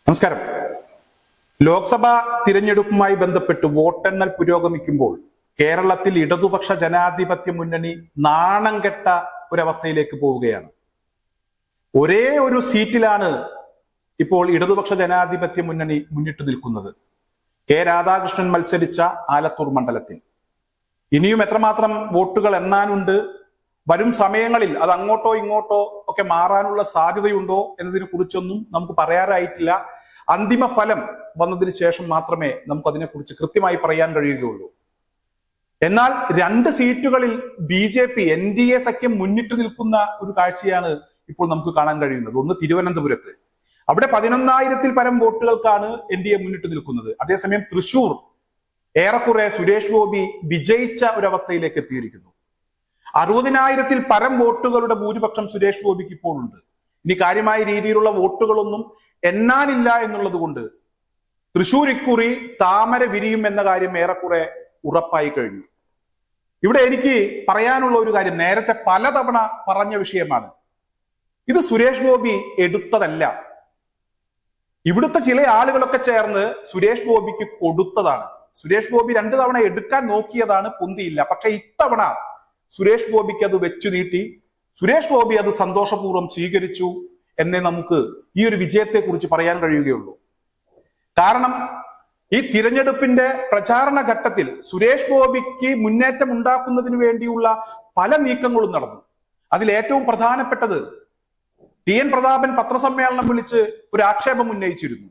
നമസ്കാരം. ലോക്സഭാ തിരഞ്ഞെടുപ്പുമായി ബന്ധപ്പെട്ട് വോട്ടെണ്ണൽ പുരോഗമിക്കുമ്പോൾ കേരളത്തിൽ ഇടതുപക്ഷ ജനാധിപത്യ മുന്നണി നാണം കെട്ട ഒരവസ്ഥയിലേക്ക് പോവുകയാണ്. ഒരേ ഒരു സീറ്റിലാണ് ഇപ്പോൾ ഇടതുപക്ഷ ജനാധിപത്യ മുന്നണി മുന്നിട്ട് നിൽക്കുന്നത്. കെ രാധാകൃഷ്ണൻ മത്സരിച്ച ആലത്തൂർ മണ്ഡലത്തിൽ ഇനിയും എത്രമാത്രം വോട്ടുകൾ എണ്ണാനുണ്ട്, വരും സമയങ്ങളിൽ അത് അങ്ങോട്ടോ ഇങ്ങോട്ടോ ഒക്കെ മാറാനുള്ള സാധ്യതയുണ്ടോ എന്നതിനെ കുറിച്ചൊന്നും നമുക്ക് പറയാറായിട്ടില്ല. അന്തിമ ഫലം വന്നതിന് ശേഷം മാത്രമേ നമുക്ക് അതിനെക്കുറിച്ച് കൃത്യമായി പറയാൻ കഴിയുകയുള്ളൂ. എന്നാൽ രണ്ട് സീറ്റുകളിൽ BJP NDA സഖ്യം മുന്നിട്ട് നിൽക്കുന്ന ഒരു കാഴ്ചയാണ് ഇപ്പോൾ നമുക്ക് കാണാൻ കഴിയുന്നത്. ഒന്ന് തിരുവനന്തപുരത്ത്, അവിടെ 11,000-ൽ പരം വോട്ടുകൾക്കാണ് NDA മുന്നിട്ട് നിൽക്കുന്നത്. അതേസമയം തൃശൂർ ഏറെക്കുറെ സുരേഷ് ഗോപി വിജയിച്ച ഒരവസ്ഥയിലേക്ക് എത്തിയിരിക്കുന്നു. 60,000-ൽ പരം വോട്ടുകളുടെ ഭൂരിപക്ഷം സുരേഷ് ഗോപിക്ക് ഇപ്പോൾ ഉണ്ട്. ഇനി കാര്യമായ രീതിയിലുള്ള വോട്ടുകളൊന്നും എണ്ണാനില്ല എന്നുള്ളത് കൊണ്ട് തൃശൂർ ഇക്കുറി താമര വിരിയും എന്ന കാര്യം ഏറെക്കുറെ ഉറപ്പായി കഴിഞ്ഞു. ഇവിടെ എനിക്ക് പറയാനുള്ള ഒരു കാര്യം, നേരത്തെ പലതവണ പറഞ്ഞ വിഷയമാണ്. ഇത് സുരേഷ് ഗോപി എടുത്തതല്ല. ഇവിടുത്തെ ചില ആളുകളൊക്കെ ചേർന്ന് സുരേഷ് ഗോപിക്ക് കൊടുത്തതാണ്. സുരേഷ് ഗോപി 2 തവണ എടുക്കാൻ നോക്കിയതാണ്, പൊന്തിയില്ല. പക്ഷെ ഇത്തവണ സുരേഷ് ഗോപിക്ക് അത് വെച്ചു നീട്ടി. സുരേഷ് ഗോപി അത് സന്തോഷപൂർവ്വം സ്വീകരിച്ചു എന്നേ നമുക്ക് ഈ ഒരു വിജയത്തെ കുറിച്ച് പറയാൻ കഴിയുകയുള്ളൂ. കാരണം ഈ തിരഞ്ഞെടുപ്പിന്റെ പ്രചാരണ ഘട്ടത്തിൽ സുരേഷ് ഗോപിക്ക് മുന്നേറ്റം ഉണ്ടാക്കുന്നതിന് വേണ്ടിയുള്ള പല നീക്കങ്ങളും നടന്നു. അതിൽ ഏറ്റവും പ്രധാനപ്പെട്ടത് TN പ്രതാപൻ പത്രസമ്മേളനം വിളിച്ച് ഒരു ആക്ഷേപം ഉന്നയിച്ചിരുന്നു.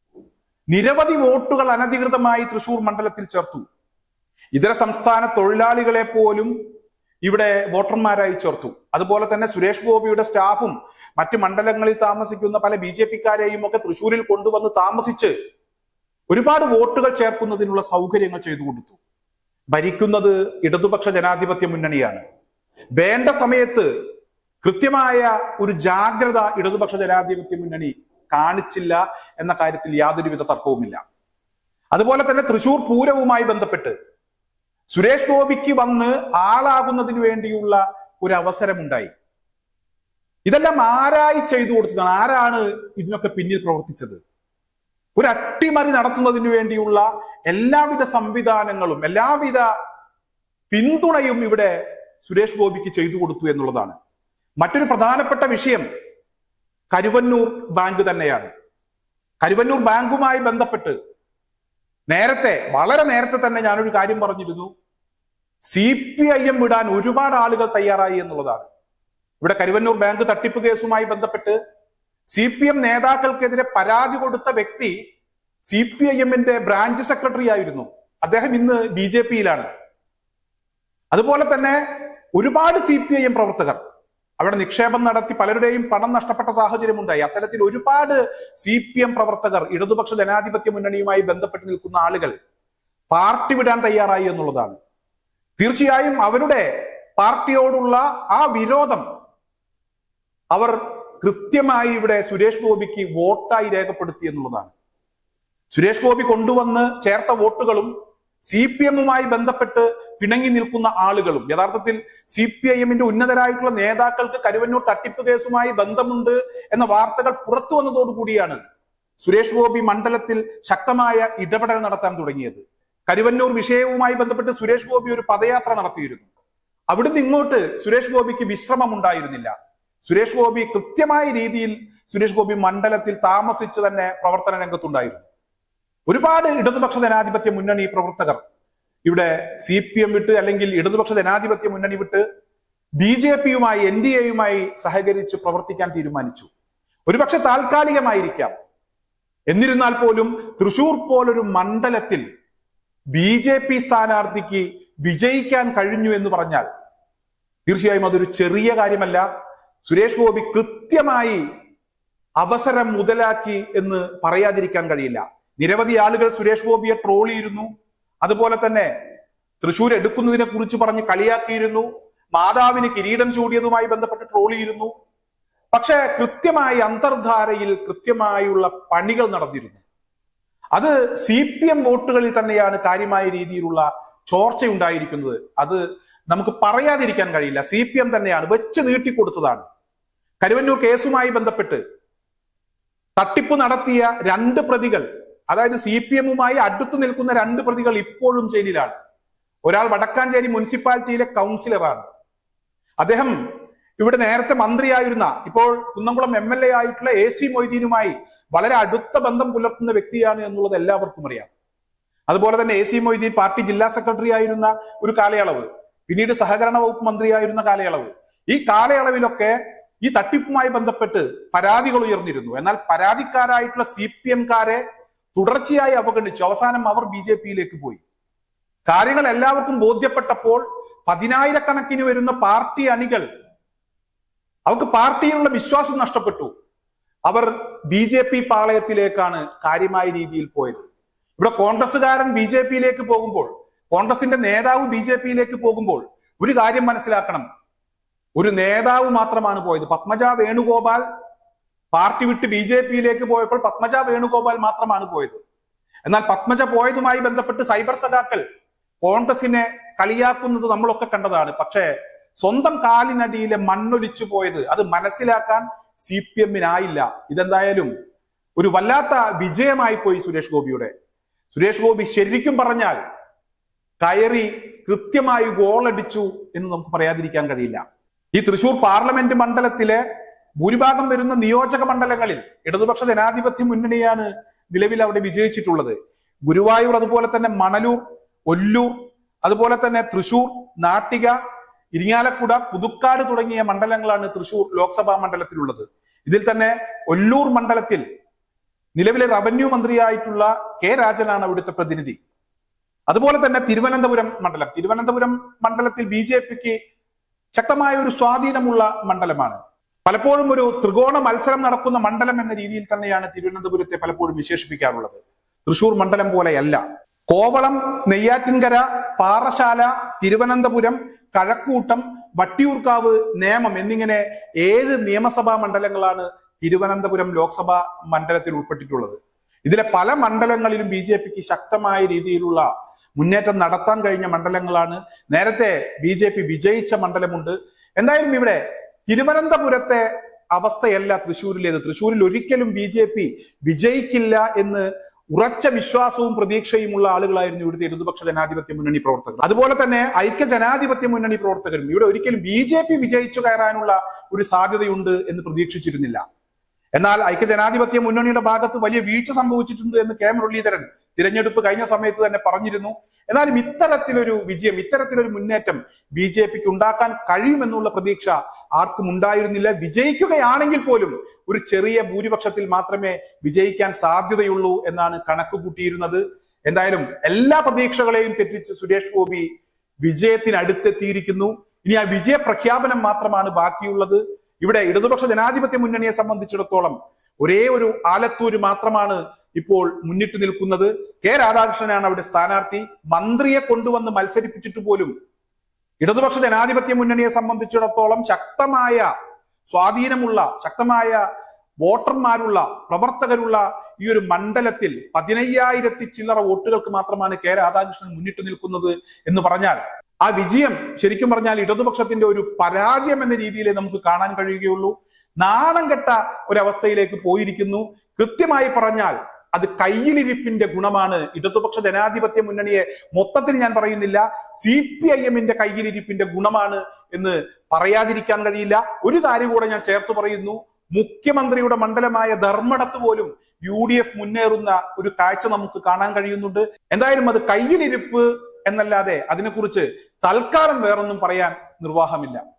നിരവധി വോട്ടുകൾ അനധികൃതമായി തൃശൂർ മണ്ഡലത്തിൽ ചേർത്തു. ഇതര സംസ്ഥാന തൊഴിലാളികളെ പോലും ഇവിടെ വോട്ടർമാരായി ചേർത്തു. അതുപോലെ തന്നെ സുരേഷ് ഗോപിയുടെ സ്റ്റാഫും മറ്റ് മണ്ഡലങ്ങളിൽ താമസിക്കുന്ന പല BJP-ക്കാരെയും ഒക്കെ തൃശ്ശൂരിൽ കൊണ്ടുവന്ന് താമസിച്ച് ഒരുപാട് വോട്ടുകൾ ചേർക്കുന്നതിനുള്ള സൗകര്യങ്ങൾ ചെയ്തു കൊടുത്തു. ഭരിക്കുന്നത് ഇടതുപക്ഷ ജനാധിപത്യ മുന്നണിയാണ്. വേണ്ട സമയത്ത് കൃത്യമായ ഒരു ജാഗ്രത ഇടതുപക്ഷ ജനാധിപത്യ മുന്നണി കാണിച്ചില്ല എന്ന കാര്യത്തിൽ യാതൊരുവിധ തർക്കവുമില്ല. അതുപോലെ തന്നെ തൃശൂർ പൂരവുമായി ബന്ധപ്പെട്ട് സുരേഷ് ഗോപിക്ക് വന്ന് ആളാകുന്നതിന് വേണ്ടിയുള്ള ഒരു അവസരമുണ്ടായി. ഇതെല്ലാം ആരായി ചെയ്തു കൊടുത്തതാണ്? ആരാണ് ഇതിനൊക്കെ പിന്നിൽ പ്രവർത്തിച്ചത്? ഒരു അട്ടിമറി നടത്തുന്നതിന് വേണ്ടിയുള്ള എല്ലാവിധ സംവിധാനങ്ങളും എല്ലാവിധ പിന്തുണയും ഇവിടെ സുരേഷ് ഗോപിക്ക് ചെയ്തു കൊടുത്തു എന്നുള്ളതാണ്. മറ്റൊരു പ്രധാനപ്പെട്ട വിഷയം കരുവന്നൂർ ബാങ്ക് തന്നെയാണ്. കരുവന്നൂർ ബാങ്കുമായി ബന്ധപ്പെട്ട് വളരെ നേരത്തെ തന്നെ ഞാനൊരു കാര്യം പറഞ്ഞിരുന്നു. CPIM വിടാൻ ഒരുപാട് ആളുകൾ തയ്യാറായി എന്നുള്ളതാണ്. ഇവിടെ കരുവന്നൂർ ബാങ്ക് തട്ടിപ്പ് കേസുമായി ബന്ധപ്പെട്ട് CPM നേതാക്കൾക്കെതിരെ പരാതി കൊടുത്ത വ്യക്തി CPIM-ന്റെ ബ്രാഞ്ച് സെക്രട്ടറി ആയിരുന്നു. അദ്ദേഹം ഇന്ന് BJP-യിലാണ്. അതുപോലെ തന്നെ ഒരുപാട് CPIM പ്രവർത്തകർ അവിടെ നിക്ഷേപം നടത്തി പലരുടെയും പണം നഷ്ടപ്പെട്ട സാഹചര്യം ഉണ്ടായി. അത്തരത്തിൽ ഒരുപാട് CPM പ്രവർത്തകർ, ഇടതുപക്ഷ ജനാധിപത്യ മുന്നണിയുമായി ബന്ധപ്പെട്ട് നിൽക്കുന്ന ആളുകൾ പാർട്ടി വിടാൻ തയ്യാറായി എന്നുള്ളതാണ്. തീർച്ചയായും അവരുടെ പാർട്ടിയോടുള്ള ആ വിരോധം അവർ കൃത്യമായി ഇവിടെ സുരേഷ് ഗോപിക്ക് വോട്ടായി രേഖപ്പെടുത്തി എന്നുള്ളതാണ്. സുരേഷ് ഗോപി കൊണ്ടുവന്ന് ചേർത്ത വോട്ടുകളും CPM-മായി ബന്ധപ്പെട്ട് പിണങ്ങി നിൽക്കുന്ന ആളുകളും, യഥാർത്ഥത്തിൽ CPIM-ന്റെ ഉന്നതരായിട്ടുള്ള നേതാക്കൾക്ക് കരുവന്നൂർ തട്ടിപ്പ് കേസുമായി ബന്ധമുണ്ട് എന്ന വാർത്തകൾ പുറത്തു വന്നതോടുകൂടിയാണ് സുരേഷ് ഗോപി മണ്ഡലത്തിൽ ശക്തമായ ഇടപെടൽ നടത്താൻ തുടങ്ങിയത്. കരുവന്നൂർ വിഷയവുമായി ബന്ധപ്പെട്ട് സുരേഷ് ഗോപി ഒരു പദയാത്ര നടത്തിയിരുന്നു. അവിടുന്ന് ഇങ്ങോട്ട് സുരേഷ് ഗോപിക്ക് വിശ്രമം ഉണ്ടായിരുന്നില്ല. സുരേഷ് ഗോപി കൃത്യമായ രീതിയിൽ സുരേഷ് ഗോപി മണ്ഡലത്തിൽ താമസിച്ച് തന്നെ പ്രവർത്തന രംഗത്തുണ്ടായിരുന്നു. ഒരുപാട് ഇടതുപക്ഷ ജനാധിപത്യ മുന്നണി പ്രവർത്തകർ ഇവിടെ CPM വിട്ട് അല്ലെങ്കിൽ ഇടതുപക്ഷ ജനാധിപത്യ മുന്നണി വിട്ട് BJP-യുമായി NDA-യുമായി സഹകരിച്ച് പ്രവർത്തിക്കാൻ തീരുമാനിച്ചു. ഒരുപക്ഷെ താൽക്കാലികമായിരിക്കാം. എന്നിരുന്നാൽ പോലും തൃശൂർ പോലൊരു മണ്ഡലത്തിൽ BJP സ്ഥാനാർത്ഥിക്ക് വിജയിക്കാൻ കഴിഞ്ഞു എന്ന് പറഞ്ഞാൽ തീർച്ചയായും അതൊരു ചെറിയ കാര്യമല്ല. സുരേഷ് ഗോപി കൃത്യമായി അവസരം മുതലാക്കി എന്ന് പറയാതിരിക്കാൻ കഴിയില്ല. നിരവധി ആളുകൾ സുരേഷ് ഗോപിയെ ട്രോൾ ചെയ്തിരുന്നു. അതുപോലെ തന്നെ തൃശ്ശൂർ എടുക്കുന്നതിനെ കുറിച്ച് പറഞ്ഞ് കളിയാക്കിയിരുന്നു. മാതാവിന് കിരീടം ചൂടിയതുമായി ബന്ധപ്പെട്ട് ട്രോൾ ചെയ്തിരുന്നു. പക്ഷെ കൃത്യമായി അന്തർധാരയിൽ കൃത്യമായുള്ള പണികൾ നടന്നിരുന്നു. അത് CPM വോട്ടുകളിൽ തന്നെയാണ് കാര്യമായ രീതിയിലുള്ള ചോർച്ചയുണ്ടായിരിക്കുന്നത്. അത് നമുക്ക് പറയാതിരിക്കാൻ കഴിയില്ല. CPM തന്നെയാണ് വെച്ച് നീട്ടിക്കൊടുത്തതാണ്. കരുവന്നൂർ കേസുമായി ബന്ധപ്പെട്ട് തട്ടിപ്പ് നടത്തിയ 2 പ്രതികൾ, അതായത് CPM-മായി അടുത്തു നിൽക്കുന്ന 2 പ്രതികൾ ഇപ്പോഴും ജയിലിലാണ്. ഒരാൾ വടക്കാഞ്ചേരി മുനിസിപ്പാലിറ്റിയിലെ കൗൺസിലറാണ്. അദ്ദേഹം ഇവിടെ നേരത്തെ മന്ത്രിയായിരുന്ന, ഇപ്പോൾ കുന്നംകുളം MLA ആയിട്ടുള്ള AC മൊയ്തീനുമായി വളരെ അടുത്ത ബന്ധം പുലർത്തുന്ന വ്യക്തിയാണ് എന്നുള്ളത് എല്ലാവർക്കും അറിയാം. അതുപോലെ തന്നെ AC മൊയ്തീൻ പാർട്ടി ജില്ലാ സെക്രട്ടറി ആയിരുന്ന ഒരു കാലയളവ്, പിന്നീട് സഹകരണ വകുപ്പ് മന്ത്രിയായിരുന്ന കാലയളവ്, ഈ കാലയളവിലൊക്കെ ഈ തട്ടിപ്പുമായി ബന്ധപ്പെട്ട് പരാതികൾ ഉയർന്നിരുന്നു. എന്നാൽ പരാതിക്കാരായിട്ടുള്ള CPM-കാരെ തുടർച്ചയായി അവഗണിച്ചു. അവസാനം അവർ BJP-യിലേക്ക് പോയി. കാര്യങ്ങൾ എല്ലാവർക്കും ബോധ്യപ്പെട്ടപ്പോൾ 10,000-കണക്കിന് വരുന്ന പാർട്ടി അണികൾ, അവർക്ക് പാർട്ടിയിലുള്ള വിശ്വാസം നഷ്ടപ്പെട്ടു. അവർ BJP പാളയത്തിലേക്കാണ് കാര്യമായ രീതിയിൽ പോയത്. ഇവിടെ കോൺഗ്രസ്സുകാരൻ BJP-യിലേക്ക് പോകുമ്പോൾ, കോൺഗ്രസിന്റെ നേതാവ് BJP-യിലേക്ക് പോകുമ്പോൾ ഒരു കാര്യം മനസ്സിലാക്കണം. ഒരു നേതാവ് മാത്രമാണ് പോയത്. പത്മജ വേണുഗോപാൽ പാർട്ടി വിട്ട് BJP-യിലേക്ക് പോയപ്പോൾ പത്മജ വേണുഗോപാൽ മാത്രമാണ് പോയത്. എന്നാൽ പത്മജ പോയതുമായി ബന്ധപ്പെട്ട് സൈബർ സഖാക്കൾ കോൺഗ്രസിനെ കളിയാക്കുന്നത് നമ്മളൊക്കെ കണ്ടതാണ്. പക്ഷേ സ്വന്തം കാലിനടിയിലെ മണ്ണൊലിച്ചു പോയത് അത് മനസ്സിലാക്കാൻ CPM-നായില്ല. ഇതെന്തായാലും ഒരു വല്ലാത്ത വിജയമായി പോയി സുരേഷ് ഗോപിയുടെ. സുരേഷ് ഗോപി ശരിക്കും പറഞ്ഞാൽ കയറി കൃത്യമായി ഗോളടിച്ചു എന്ന് നമുക്ക് പറയാതിരിക്കാൻ കഴിയില്ല. ഈ തൃശൂർ പാർലമെന്റ് മണ്ഡലത്തിലെ ഭൂരിഭാഗം വരുന്ന നിയോജക മണ്ഡലങ്ങളിൽ ഇടതുപക്ഷ ജനാധിപത്യ മുന്നണിയാണ് നിലവിൽ അവിടെ വിജയിച്ചിട്ടുള്ളത്. ഗുരുവായൂർ, അതുപോലെ തന്നെ മണലൂർ, ഒല്ലൂർ, അതുപോലെ തന്നെ തൃശൂർ, നാട്ടിക, ഇരിങ്ങാലക്കുട, പുതുക്കാട് തുടങ്ങിയ മണ്ഡലങ്ങളാണ് തൃശൂർ ലോക്സഭാ മണ്ഡലത്തിലുള്ളത്. ഇതിൽ തന്നെ ഒല്ലൂർ മണ്ഡലത്തിൽ നിലവിലെ റവന്യൂ മന്ത്രിയായിട്ടുള്ള K. രാജനാണ് അവിടുത്തെ പ്രതിനിധി. അതുപോലെ തന്നെ തിരുവനന്തപുരം മണ്ഡലത്തിൽ BJP-ക്ക് ശക്തമായ ഒരു സ്വാധീനമുള്ള മണ്ഡലമാണ്. പലപ്പോഴും ഒരു ത്രികോണ മത്സരം നടക്കുന്ന മണ്ഡലം എന്ന രീതിയിൽ തന്നെയാണ് തിരുവനന്തപുരത്തെ പലപ്പോഴും വിശേഷിപ്പിക്കാറുള്ളത്. തൃശൂർ മണ്ഡലം പോലെയല്ല. കോവളം, നെയ്യാറ്റിൻകര, പാറശാല, തിരുവനന്തപുരം, കഴക്കൂട്ടം, വട്ടിയൂർക്കാവ്, നേമം എന്നിങ്ങനെ 7 നിയമസഭാ മണ്ഡലങ്ങളാണ് തിരുവനന്തപുരം ലോക്സഭാ മണ്ഡലത്തിൽ ഉൾപ്പെട്ടിട്ടുള്ളത്. ഇതിലെ പല മണ്ഡലങ്ങളിലും BJP-ക്ക് ശക്തമായ രീതിയിലുള്ള മുന്നേറ്റം നടത്താൻ കഴിഞ്ഞ മണ്ഡലങ്ങളാണ്. നേരത്തെ BJP വിജയിച്ച മണ്ഡലമുണ്ട്. എന്തായാലും ഇവിടെ തിരുവനന്തപുരത്തെ അവസ്ഥയല്ല തൃശ്ശൂരിലേത്. തൃശ്ശൂരിൽ ഒരിക്കലും BJP വിജയിക്കില്ല എന്ന് ഉറച്ച വിശ്വാസവും പ്രതീക്ഷയുമുള്ള ആളുകളായിരുന്നു ഇവിടുത്തെ ഇടതുപക്ഷ ജനാധിപത്യ മുന്നണി പ്രവർത്തകർ. അതുപോലെ തന്നെ ഐക്യ ജനാധിപത്യ മുന്നണി പ്രവർത്തകരും ഇവിടെ ഒരിക്കലും BJP വിജയിച്ചു കയറാനുള്ള ഒരു സാധ്യതയുണ്ട് എന്ന് പ്രതീക്ഷിച്ചിരുന്നില്ല. എന്നാൽ ഐക്യ ജനാധിപത്യ മുന്നണിയുടെ ഭാഗത്ത് വലിയ വീഴ്ച സംഭവിച്ചിട്ടുണ്ട് എന്ന് K. മുരളീധരൻ തിരഞ്ഞെടുപ്പ് കഴിഞ്ഞ സമയത്ത് തന്നെ പറഞ്ഞിരുന്നു. എന്നാലും ഇത്തരത്തിലൊരു വിജയം, ഇത്തരത്തിലൊരു മുന്നേറ്റം BJP-ക്ക് ഉണ്ടാക്കാൻ കഴിയുമെന്നുള്ള പ്രതീക്ഷ ആർക്കും ഉണ്ടായിരുന്നില്ല. വിജയിക്കുകയാണെങ്കിൽ പോലും ഒരു ചെറിയ ഭൂരിപക്ഷത്തിൽ മാത്രമേ വിജയിക്കാൻ സാധ്യതയുള്ളൂ എന്നാണ് കണക്ക് കൂട്ടിയിരുന്നത്. എന്തായാലും എല്ലാ പ്രതീക്ഷകളെയും തെറ്റിച്ച് സുരേഷ് ഗോപി വിജയത്തിനടുത്തെത്തിയിരിക്കുന്നു. ഇനി ആ വിജയ പ്രഖ്യാപനം മാത്രമാണ് ബാക്കിയുള്ളത്. ഇവിടെ ഇടതുപക്ഷ ജനാധിപത്യ മുന്നണിയെ സംബന്ധിച്ചിടത്തോളം ഒരേ ഒരു ആലത്തൂര് മാത്രമാണ് ഇപ്പോൾ മുന്നിട്ട് നിൽക്കുന്നത്. K. രാധാകൃഷ്ണനാണ് അവിടെ സ്ഥാനാർത്ഥി. മന്ത്രിയെ കൊണ്ടുവന്ന് മത്സരിപ്പിച്ചിട്ട് പോലും ഇടതുപക്ഷ ജനാധിപത്യ മുന്നണിയെ സംബന്ധിച്ചിടത്തോളം ശക്തമായ സ്വാധീനമുള്ള, ശക്തമായ വോട്ടർമാരുള്ള, പ്രവർത്തകരുള്ള ഈ ഒരു മണ്ഡലത്തിൽ 15,000 ചില്ലറ വോട്ടുകൾക്ക് മാത്രമാണ് K. രാധാകൃഷ്ണൻ മുന്നിട്ട് നിൽക്കുന്നത് എന്ന് പറഞ്ഞാൽ ആ വിജയം ശരിക്കും പറഞ്ഞാൽ ഇടതുപക്ഷത്തിന്റെ ഒരു പരാജയം എന്ന രീതിയിലേ നമുക്ക് കാണാൻ കഴിയുകയുള്ളൂ. നാണം കെട്ട ഒരവസ്ഥയിലേക്ക് പോയിരിക്കുന്നു. കൃത്യമായി പറഞ്ഞാൽ അത് കയ്യിലിരിപ്പിന്റെ ഗുണമാണ്. ഇടതുപക്ഷ ജനാധിപത്യ മുന്നണിയെ മൊത്തത്തിൽ ഞാൻ പറയുന്നില്ല, CPIM-ന്റെ കയ്യിലിരിപ്പിന്റെ ഗുണമാണ് എന്ന് പറയാതിരിക്കാൻ കഴിയില്ല. ഒരു കാര്യം കൂടെ ഞാൻ ചേർത്ത് പറയുന്നു. മുഖ്യമന്ത്രിയുടെ മണ്ഡലമായ ധർമ്മടത്ത് പോലും UDF മുന്നേറുന്ന ഒരു കാഴ്ച നമുക്ക് കാണാൻ കഴിയുന്നുണ്ട്. എന്തായാലും അത് കയ്യിലിരിപ്പ് എന്നല്ലാതെ അതിനെക്കുറിച്ച് തൽക്കാലം വേറൊന്നും പറയാൻ നിർവാഹമില്ല.